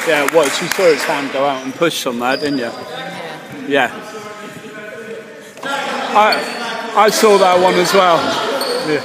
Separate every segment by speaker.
Speaker 1: Yeah, well, you saw his hand go out and push on that, didn't you? Yeah. I saw that one as well. Yeah.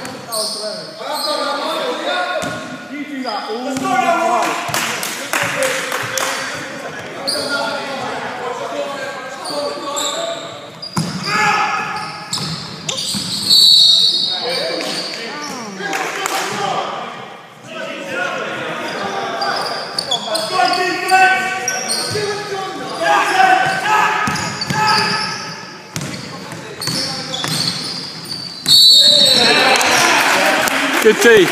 Speaker 1: Good tee.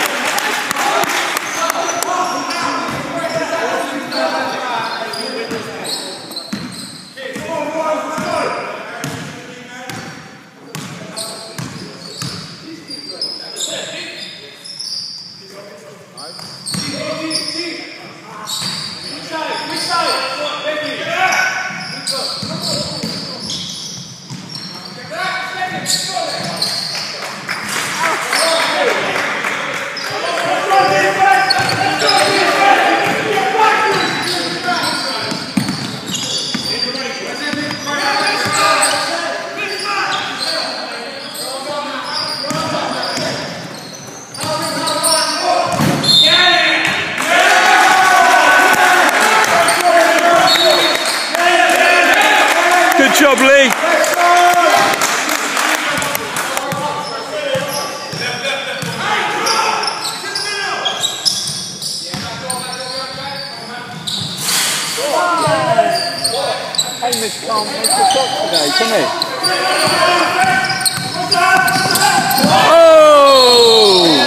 Speaker 1: Good job, Lee. Hamish can't make the shot today, can he? Oh!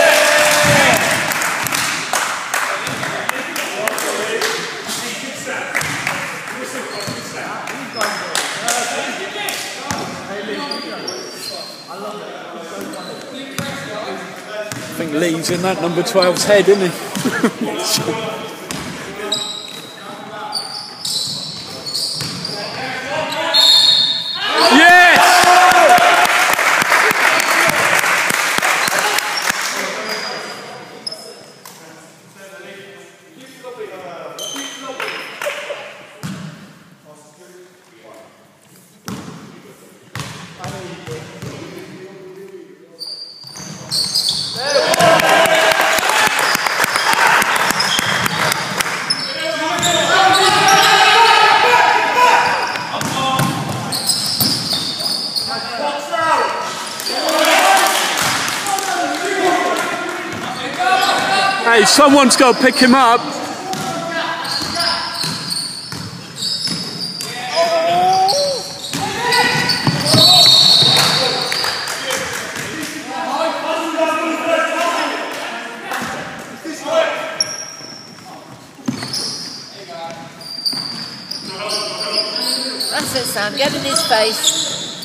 Speaker 1: I think Lee's in that number 12's head, isn't he? Hey, someone's got to pick him up.
Speaker 2: That's it, Sam. Get in his face.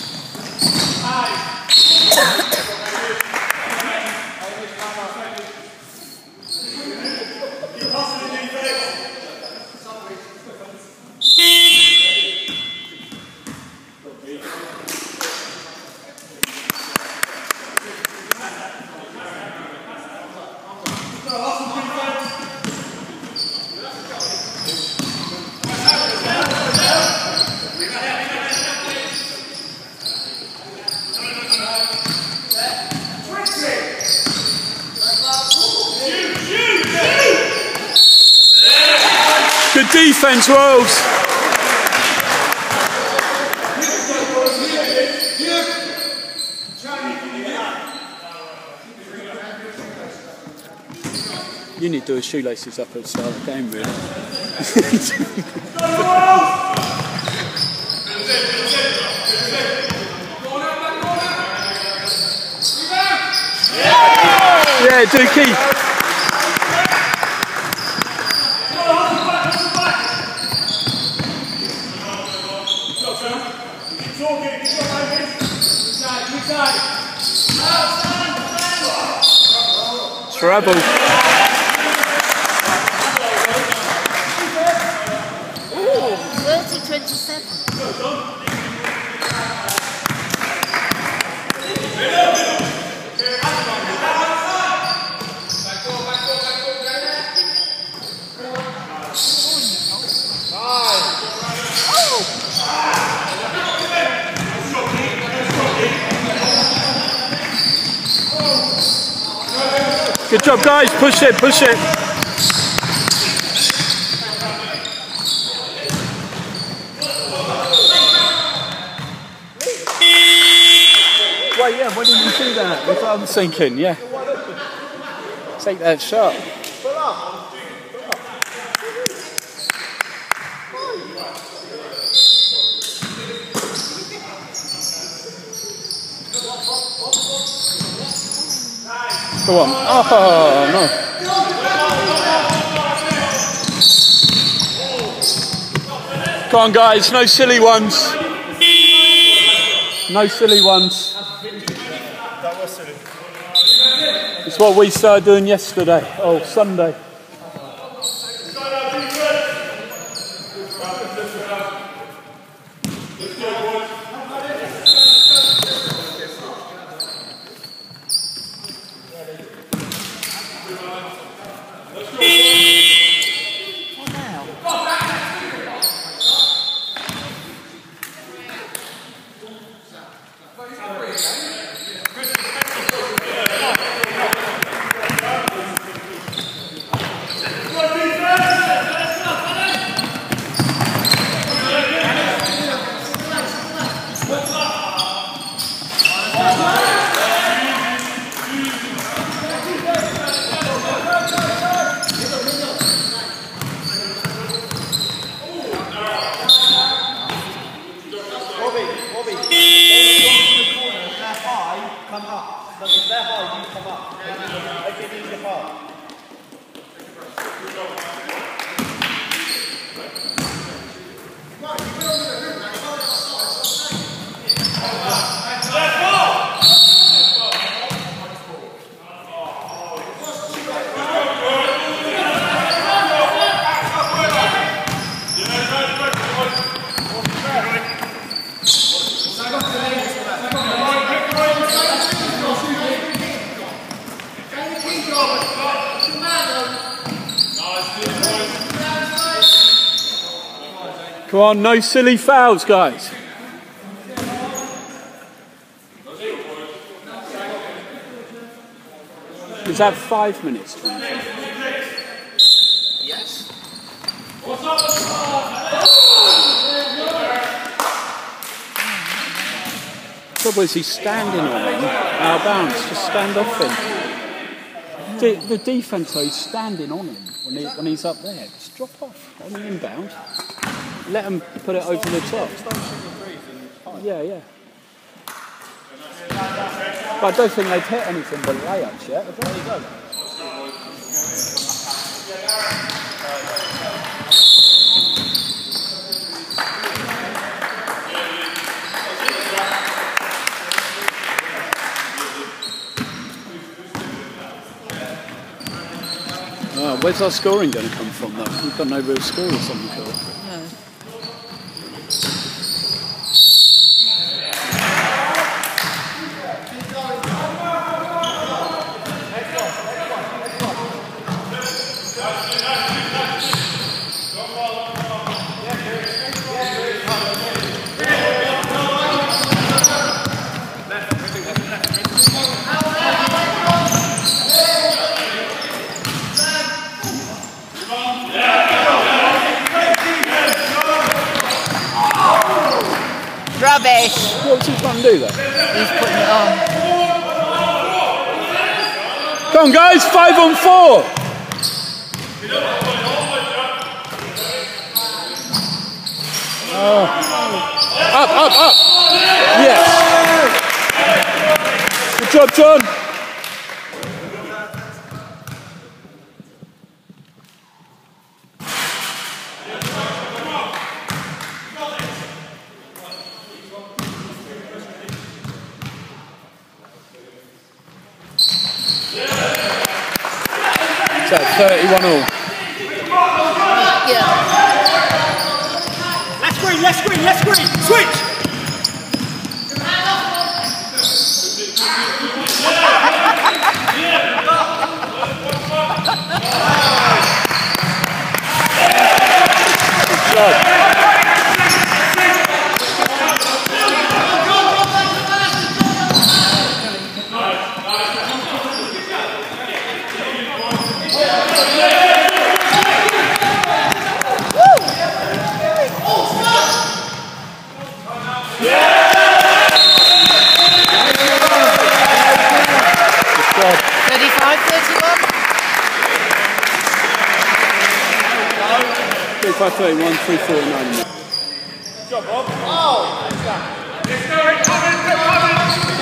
Speaker 1: Good defense, Rolls. You need to do his shoelaces up at the start of the game, really. Yeah, Dookie. Treble.
Speaker 2: Ooh, 30-27.
Speaker 1: Good job, guys. Push it, push it. Wait, yeah, why didn't you do that? That's what I'm thinking, yeah. Take that shot. Go on. Oh, no. Come on, guys. No silly ones. No silly ones.
Speaker 3: That was silly.
Speaker 1: It's what we started doing yesterday. Oh, Sunday. Come on, no silly fouls, guys. Is that 5 minutes? 20?
Speaker 2: Yes.
Speaker 1: The trouble is he's standing on him, out of bounds, just stand off him. The defence though, he's standing on him when he's up there. Just drop off on the inbound. Let him put it over the top. Yeah, yeah. But I don't think they've hit anything but layups yet. There you go. Oh, where's our scoring going to come from though? We've got no real scorers on the court.
Speaker 2: No. Rubbish.
Speaker 1: What's he trying to do there?
Speaker 2: He's putting it on.
Speaker 1: Come on guys, 5 on 4. Up. Yes. Good job, John. So 31 all.
Speaker 2: Yeah.
Speaker 3: Left screen, switch!
Speaker 1: Good job. 5-3, 1, 3, 4, 9.
Speaker 3: Good job, Bob. Oh! Let's go, it's coming, it's coming!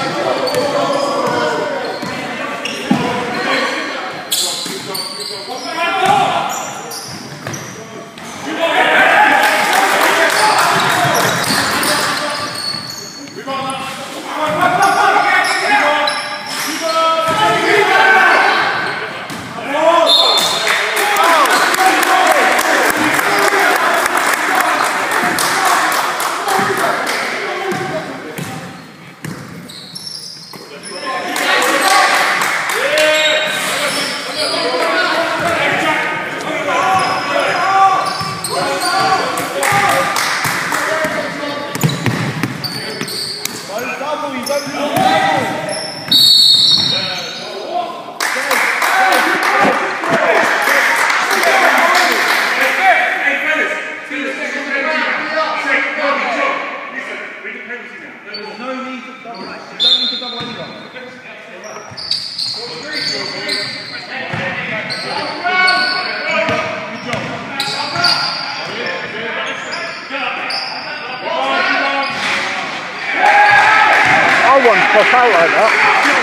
Speaker 1: Pop out like that.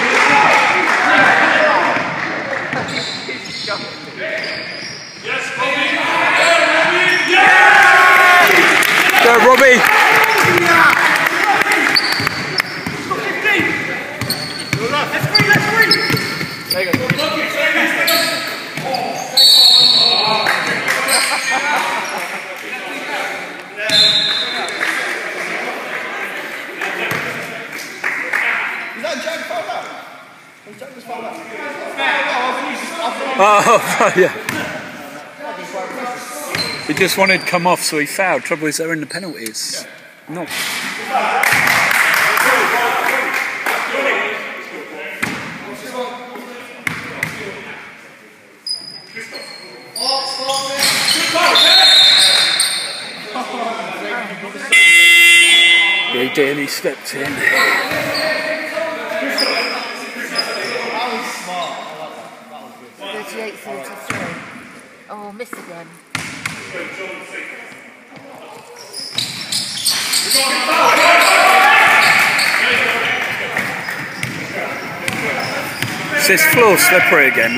Speaker 1: Go, Robbie. There you go. Oh, yeah. He just wanted to come off, so he fouled. Trouble is, they're in the penalties. No. Yeah, he did, and he stepped in.
Speaker 2: Oh, miss again.
Speaker 1: This floor slippery again.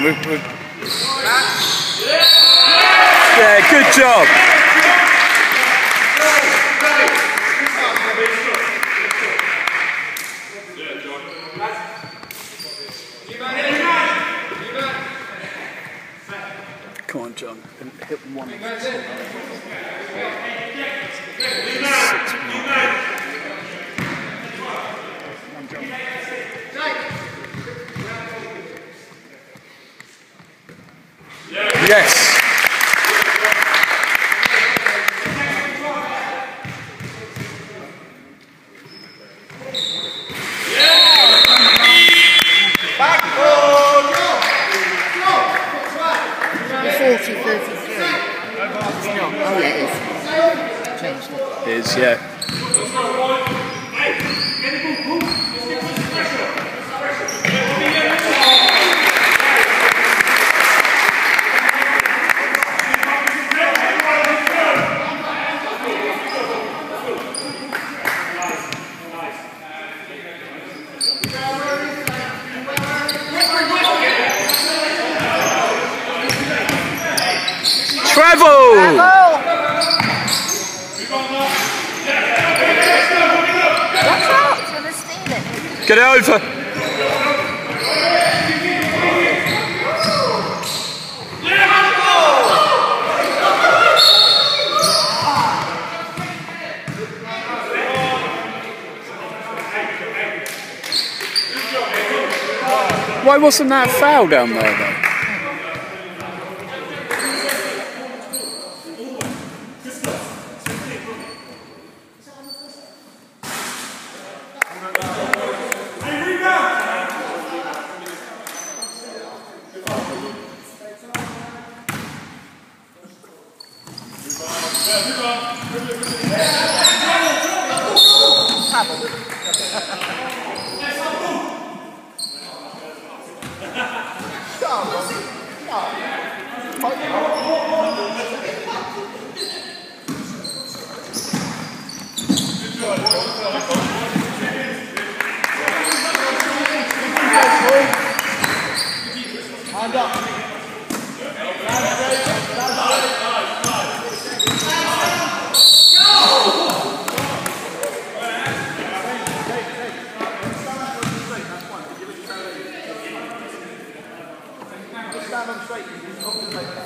Speaker 1: Yeah, good job. Come on, John. Hit one. Yes.
Speaker 3: Back.
Speaker 2: 40, 33. It's not. Oh, yeah, it is. Changed it.
Speaker 1: It is, yeah. Travel!
Speaker 2: Watch out, it's going to steal it.
Speaker 1: Get it over. Why wasn't that a foul down there though?
Speaker 3: stand on straight, you're not going to make that.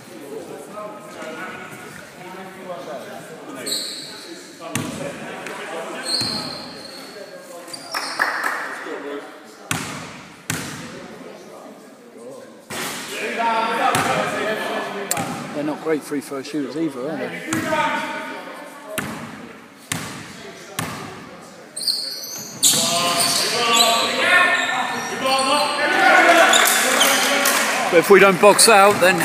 Speaker 1: They're not great free throw shooters either, are they? But if we don't box out, then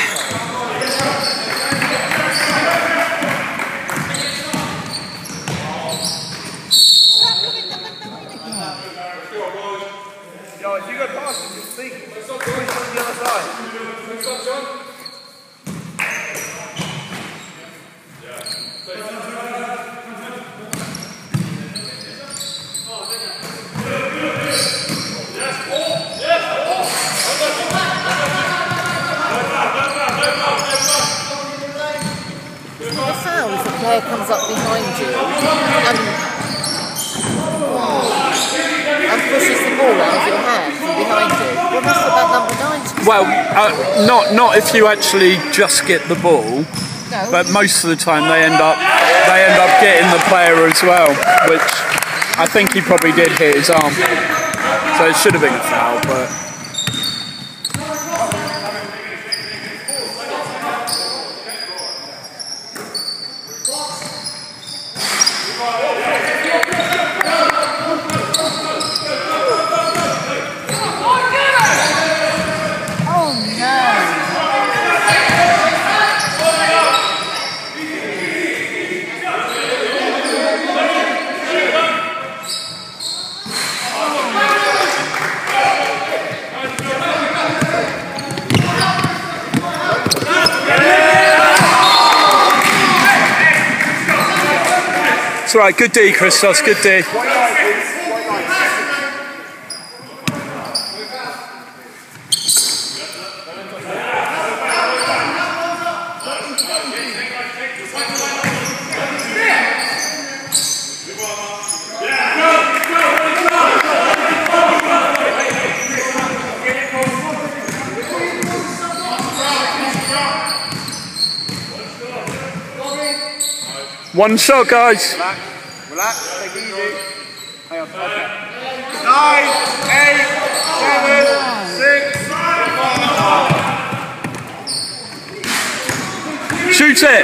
Speaker 3: Yo, if you go past him, just think. Just on the other side.
Speaker 2: The foul if a player comes up behind you and pushes the ball out of your hand from behind you. Well, that's what that number 9's.
Speaker 1: well, not if you actually just get the ball,
Speaker 2: No.
Speaker 1: but most of the time they end up getting the player as well, which I think he probably did hit his arm, so it should have been a foul, but. It's all right, good D, Christos, good D. One shot, guys.
Speaker 3: Relax, take it easy. Hang on. 9, 8, 7, 6.
Speaker 1: Shoot it.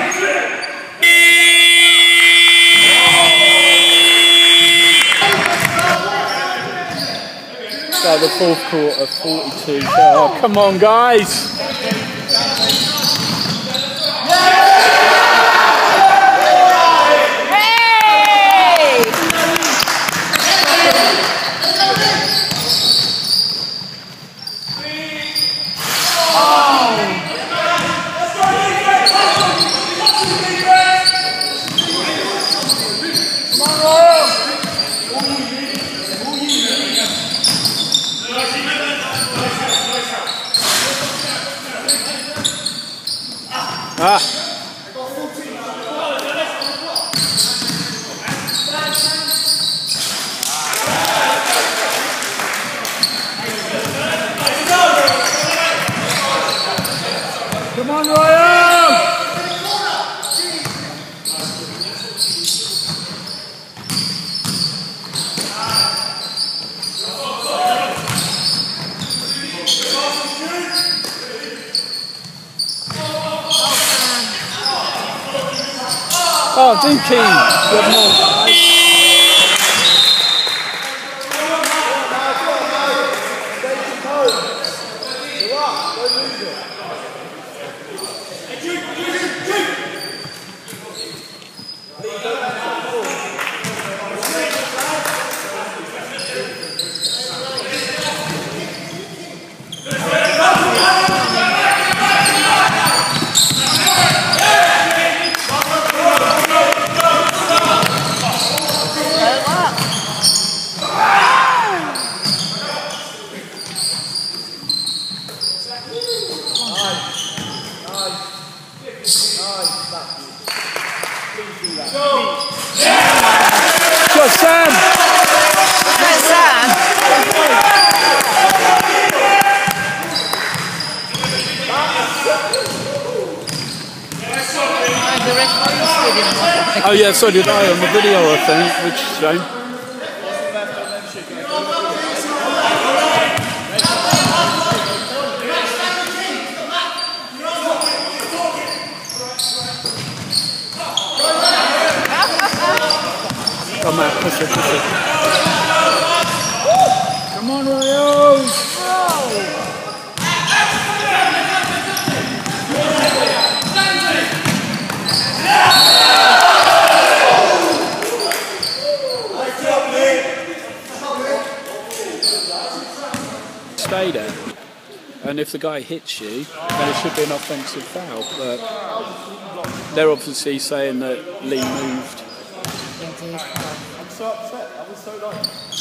Speaker 1: So the fourth quarter, 42. Oh, come on, guys. Come on, Ryan! Oh, Dookie! Good more. yeah, so did I on the video, I think, which is a shame. Come on, push it, push it. Come on, Royals! Stay there, and if the guy hits you, then it should be an offensive foul. But they're obviously saying that Lee moved.
Speaker 2: Indeed.
Speaker 3: I'm so upset. I was so like.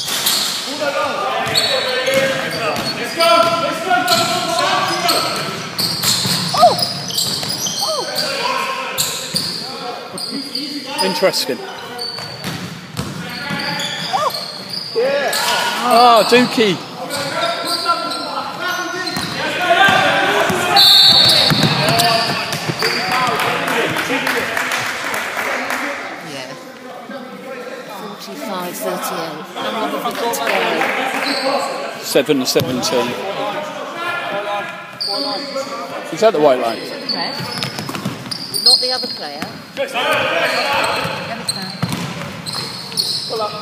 Speaker 1: Interesting. Oh, Dookie.
Speaker 2: Yeah. 45-38. How long have we got to go?
Speaker 1: 7-17. Is that the white line?
Speaker 2: Correct. Not the other player. Get it back.
Speaker 3: Pull up.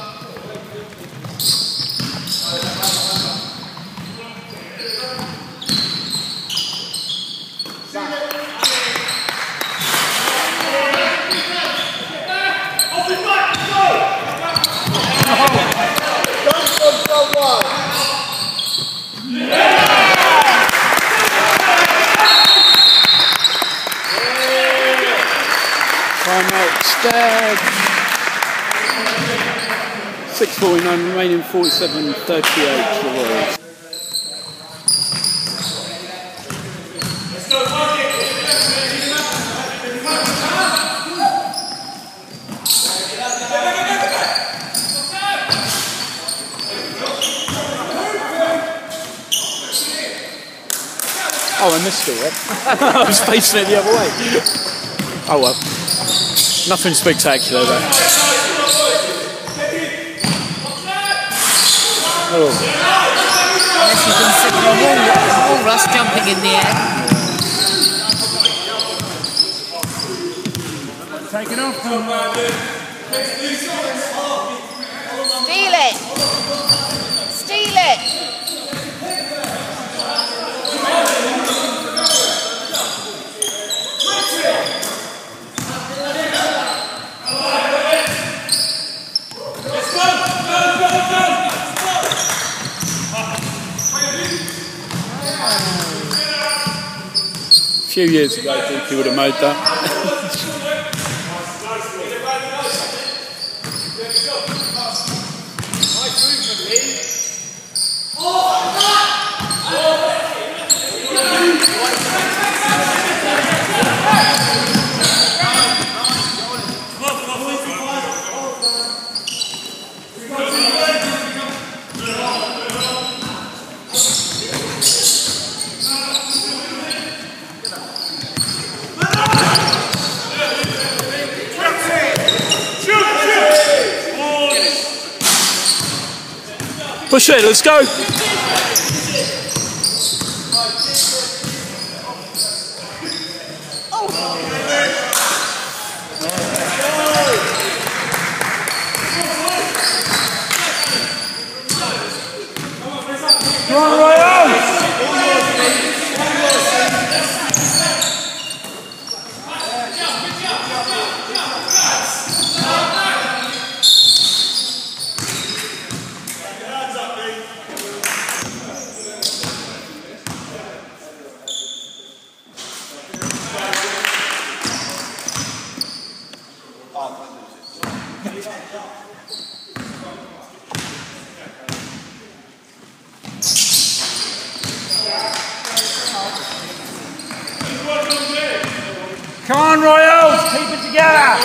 Speaker 1: Timeout Stags. 6:49 remaining, 47-38 to the Royals. Oh, I missed it, right? I was facing it the other way. Oh well. Nothing spectacular though. Oh.
Speaker 2: Unless you consider a walrus jumping in the air.
Speaker 3: Taking off.
Speaker 2: Steal it! Steal it!
Speaker 1: A few years ago, I think he would have made that. Push it, let's go. Come on, Royals! Come on, Royals, keep it together.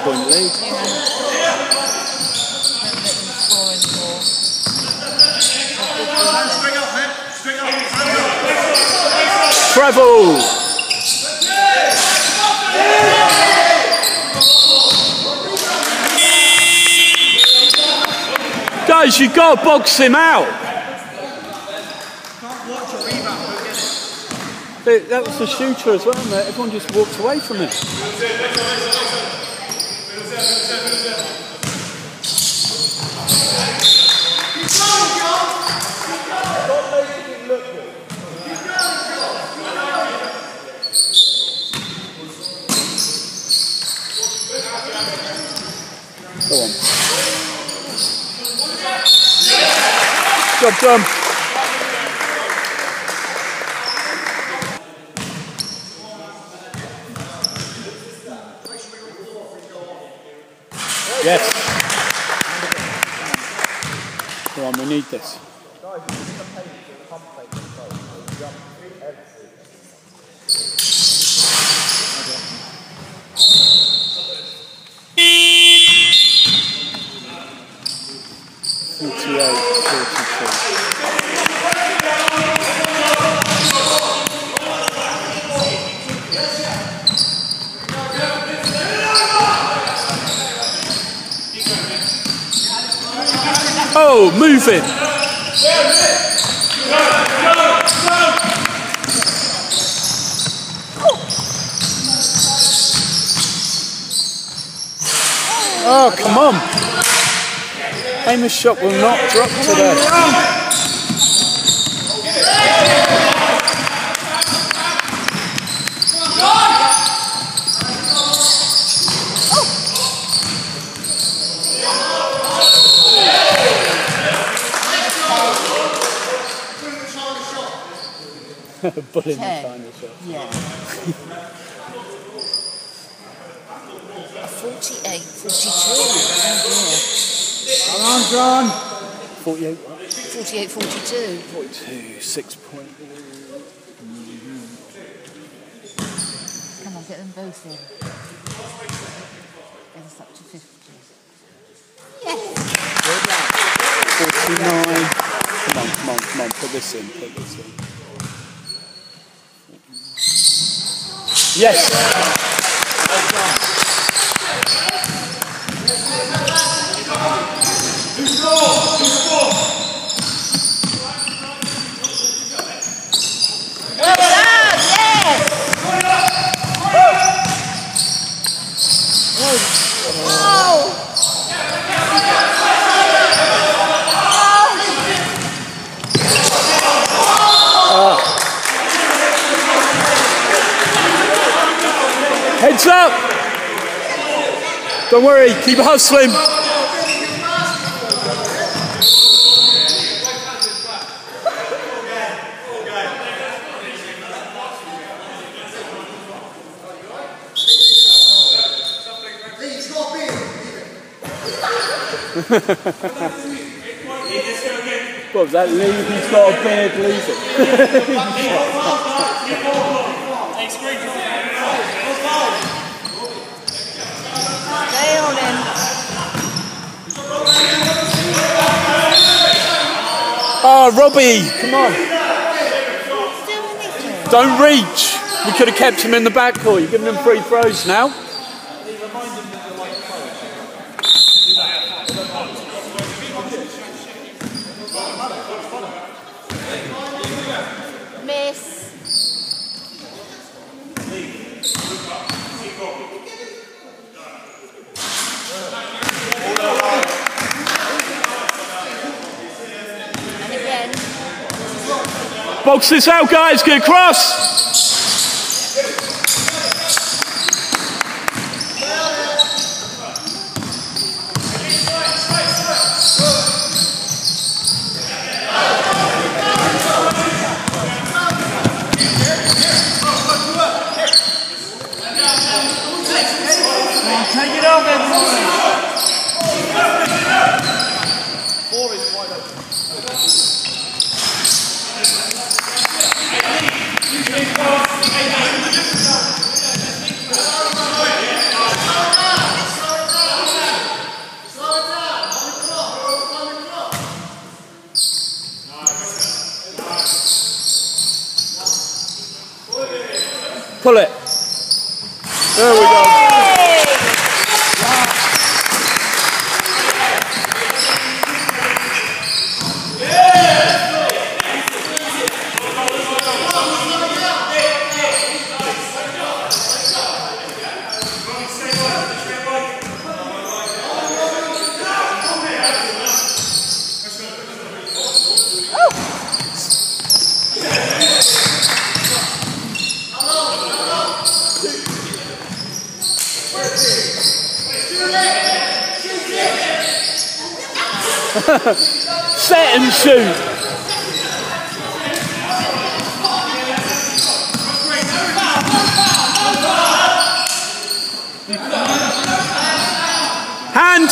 Speaker 1: 6-point lead. Travel! Guys, you've got to box him out. That was the shooter as well, mate. Everyone just walked away from him. Go on. Job done. Yes. Come on, we need this. Oh, moving. Oh, come on. Famous shot will not drop today. But in the final shot.
Speaker 2: Yeah. 48, 42.
Speaker 1: Come on, John. 48.
Speaker 2: 48, 42.
Speaker 1: 42, 6-point.
Speaker 2: Come on, get them both in. Get us up to 50. Yes.
Speaker 1: 49. Come on, put this in, Yes!
Speaker 2: Well done, yes! Oh!
Speaker 1: Heads up! Don't worry, keep hustling. What was that? Leave? He's got a beard leaving.
Speaker 2: Stay on him.
Speaker 1: Oh, Robbie, come on. Don't reach. We could have kept him in the backcourt. You're giving him free throws now.
Speaker 2: Miss. And again.
Speaker 1: Box this out, guys. Get across.
Speaker 3: Take it over, everyone.
Speaker 1: Pull it. There we go. Set and shoot. Hand.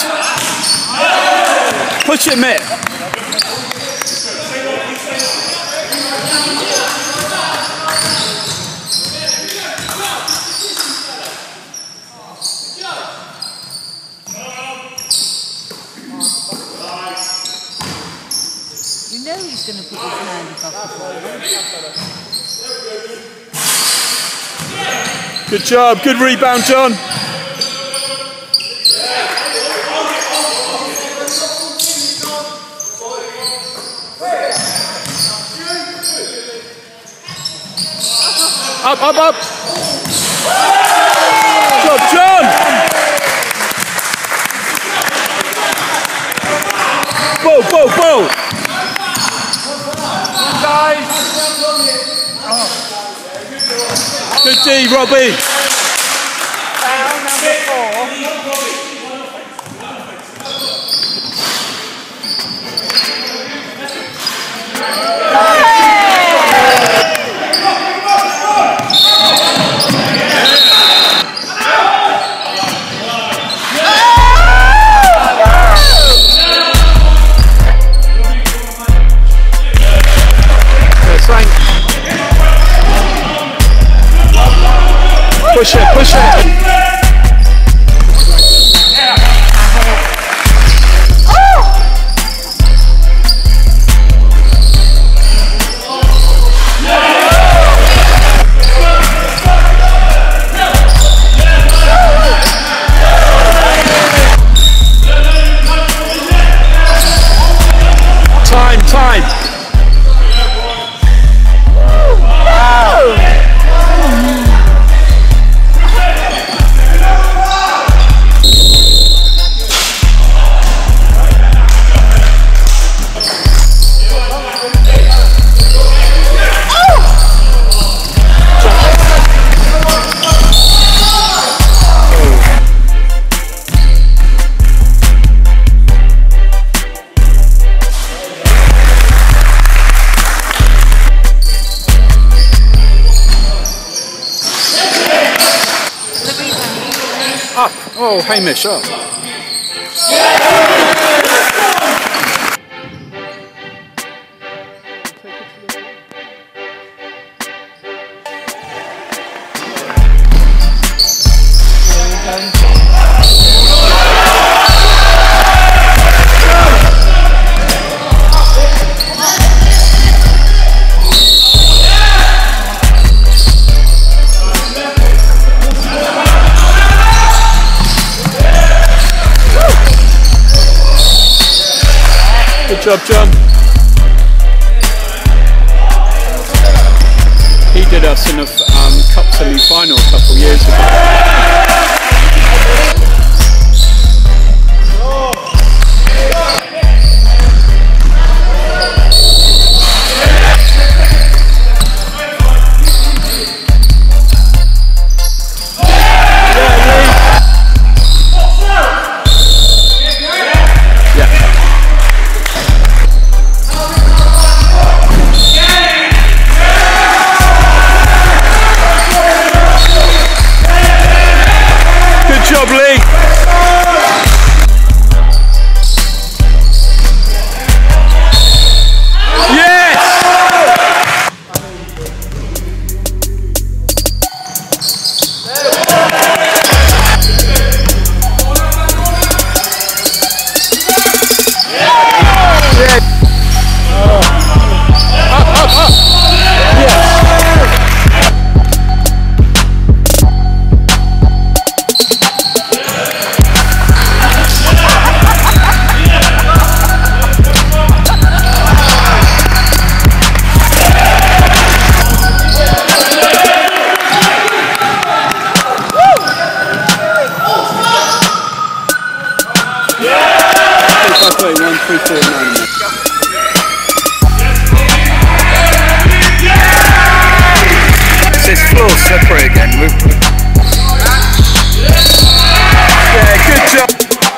Speaker 1: Push it, Mitt.
Speaker 2: You know he's going to put his hand above the ball.
Speaker 1: Good job, good rebound, John. Up, up, up. Good job, John. Whoa, whoa, whoa. Good D, Robbie.
Speaker 2: Foul number 4.
Speaker 1: Push it, push it. Time. Up. Oh, Hamish, up. Good job, John. He did us in a cup semi-final a couple of years ago. 31, 349.
Speaker 3: It's floor separate again. Yeah, good job.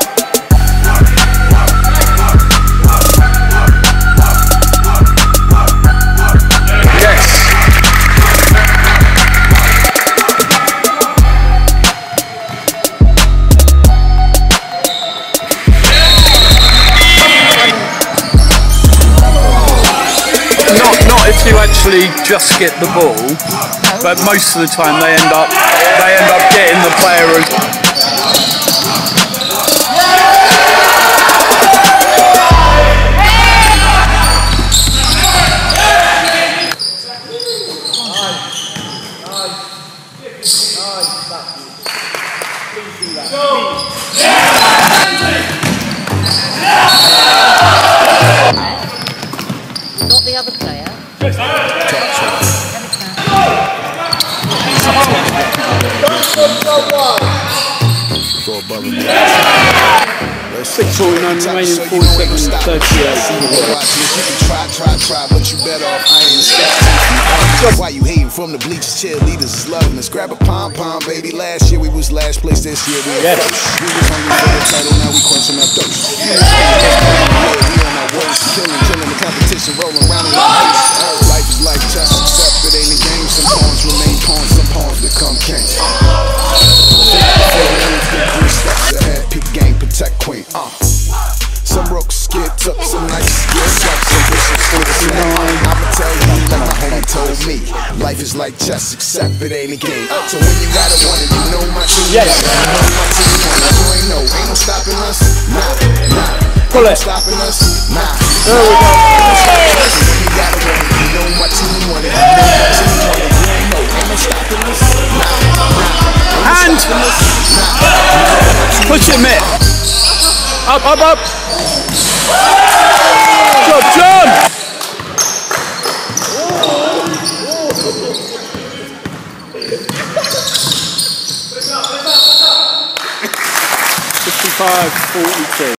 Speaker 3: Yes. Not if you actually just get the ball, but most of the time they end up getting the player who.
Speaker 2: Not the other player.
Speaker 4: Go above and
Speaker 1: 649 remaining, 47, 38.
Speaker 4: Try, but you better off iron the steps. Why you hating from the bleachers? Cheerleaders is loving us. Grab a pom-pom, baby. Last year we was last place. This year we were first. We was hungry for the title, now we quenching our thirst. We on our worst, killing the competition, rolling around in the ice. Life is like chess, except it ain't a game. Some pawns remain pawns, some pawns become kings. 3 steps ahead, peak game, protect queen. Some broke, skid, took some nice skills, like some vicious fools. I'ma tell you like my homie told me, life is like chess, except it ain't a game. So when you gotta want it, you know my team.
Speaker 1: Yes.
Speaker 4: You know my team. You ain't no stopping us. Nah.
Speaker 1: Pull it.
Speaker 4: Stopping us. Nah.
Speaker 1: There we go.
Speaker 4: When you gotta want it, you know my team want it. You know my team want it. You ain't no stopping us. Nah.
Speaker 1: And push it, Mitt. Up. Good job, John. 55, 42.